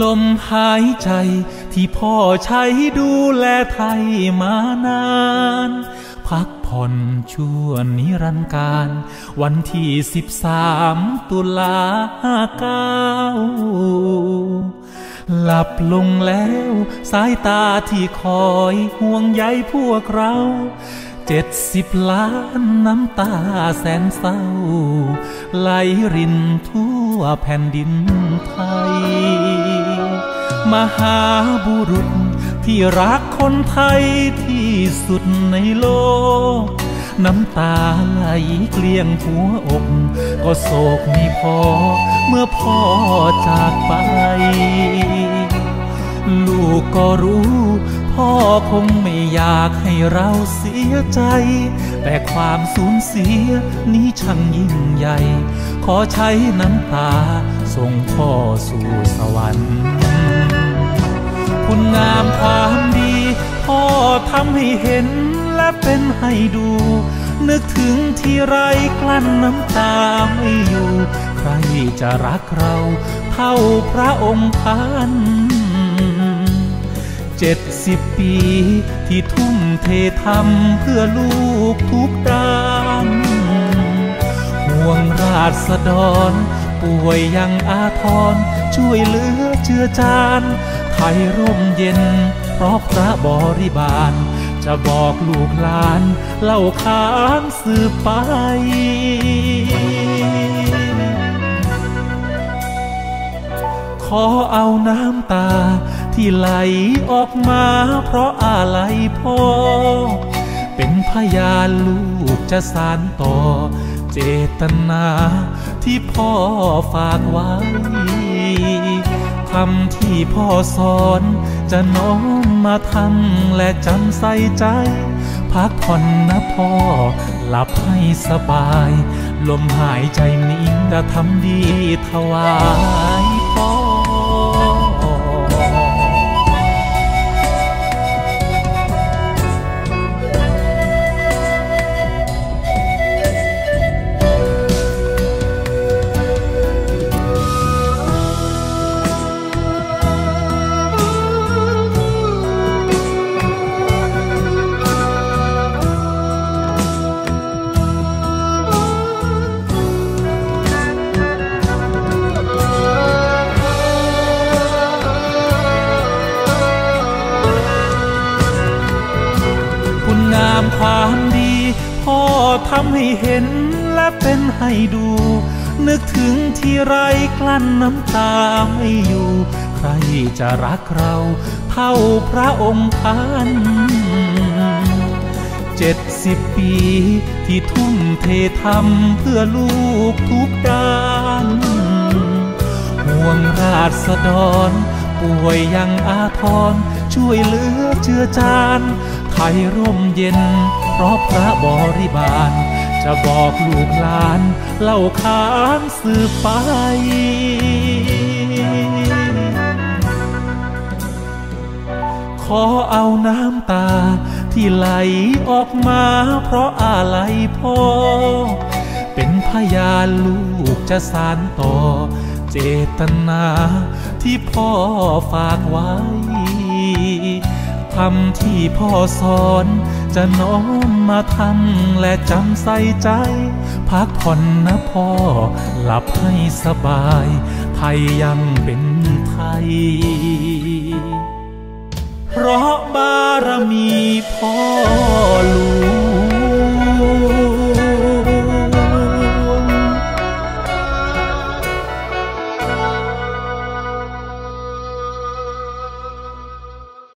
มหายใจที่พ่อใช้ดูแลไทยมานานพักผ่อนชั่วนิรันดร์การวันที่13 ตุลา59หลับลงแล้วสายตาที่คอยห่วงใยพวกเรา70 ล้านน้ำตาแสนเศร้าไหลรินทั่วแผ่นดินไทยมหาบุรุษที่รักคนไทยที่สุดในโลกน้ำตาไหลเกลี้ยงหัวอกก็โศกไม่พอเมื่อพ่อจากไปลูกก็รู้พ่อคงไม่อยากให้เราเสียใจแต่ความสูญเสียนี้ช่างยิ่งใหญ่ขอใช้น้ำตาส่งพ่อสู่สวรรค์คุณงามความดีพ่อทำให้เห็นและเป็นให้ดูนึกถึงที่ไรกลั้นน้ำตาไม่อยู่ใครจะรักเราเท่าพระองค์ท่าน70 ปีที่ทุ่มเททำเพื่อลูกทุกด้านห่วงราษฎรป่วยยังอาทรช่วยเหลือเจือจานไทยร่มเย็นเพราะพระบริบาลจะบอกลูกหลานเล่าขานสืบไปขอเอาน้ำตาที่ไหลออกมาเพราะอาลัยพ่อเป็นพยานลูกจะสานต่อเจตนาที่พ่อฝากไว้คำที่พ่อสอนจะน้อมมาทำและจำใส่ใจพักผ่อนนะพ่อหลับให้สบายลมหายใจนี้จะทำดีถวายพ่อความดีพ่อทำให้เห็นและเป็นให้ดูนึกถึงที่ไรกลั้นน้ำตาไม่อยู่ใครจะรักเราเท่าพระองค์ท่าน70 ปีที่ทุ่มเททำเพื่อลูกทุกด้านห่วงราษฎรป่วยยังอาทรช่วยเหลือเจือจานไทยร่มเย็นเพราะพระบริบาลจะบอกลูกหลานเล่าขานสืบไปขอเอาน้ำตาที่ไหลออกมาเพราะอาลัยพ่อเป็นพยานลูกจะสานต่อเจตนาที่พ่อฝากไว้คำที่พ่อสอนจะน้อมมาทำและจำใส่ใจพักผ่อนนะพ่อหลับให้สบายไทยยังเป็นไทยเพราะบารมีพ่อ